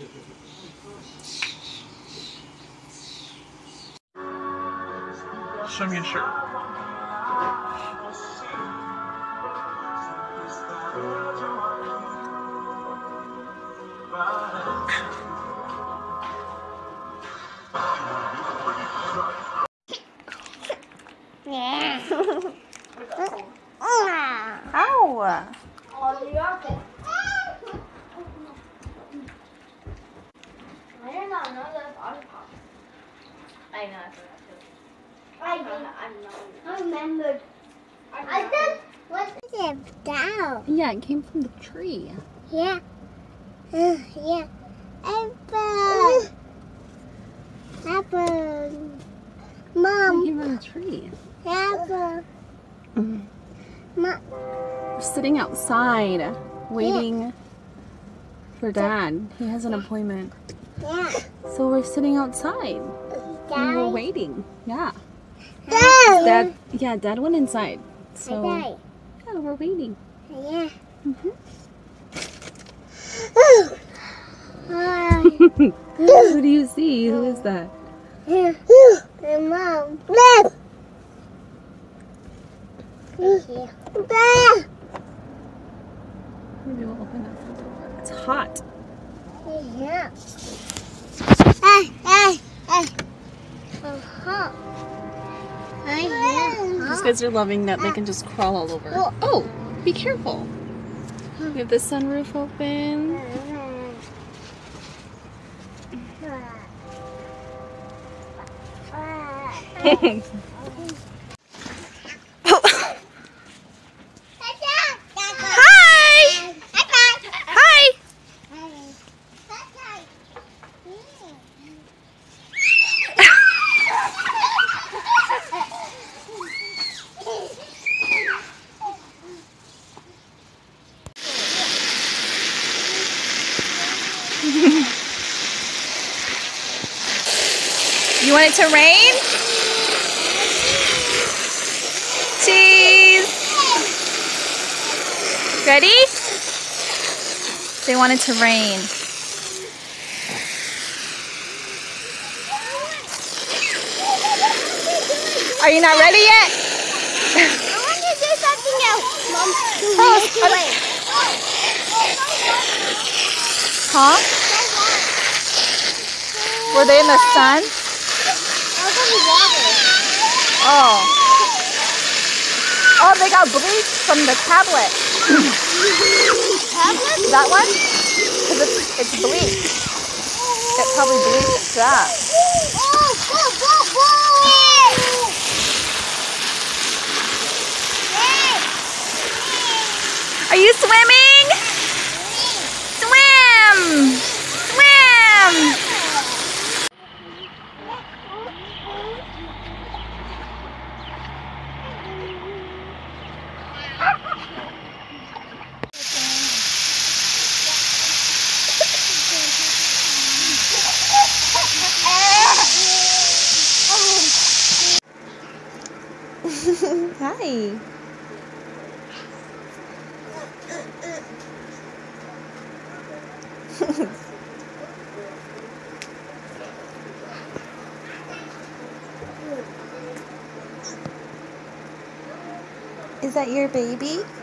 Show me your shirt. Yeah. Ow! I did not know that lollipop. I know, I forgot too. I remembered. I said, what is it down? Yeah, it came from the tree. Yeah. Yeah. Apple. Apple. Mom. It came from the tree. Apple. Mom. We're sitting outside, waiting for Dad. He has an appointment. Yeah. So we're sitting outside. And we're waiting. Yeah. Dad. Dad went inside. So Dad. yeah, we're waiting. Yeah. Who do you see? Who is that? My mom. Maybe we'll open that front door. It's hot. Yeah. These guys are loving that they can just crawl all over. Oh, be careful. We have the sunroof open. You want it to rain? Cheese! Ready? They want it to rain. Are you not ready yet? I want to do something else, Mom. Huh? Were they in the sun? Oh. Oh, they got bleach from the tablet. Tablet? That one? Because it's bleach. It probably bleached that. Are you swimming? Swim! Swim! Hi. Is that your baby?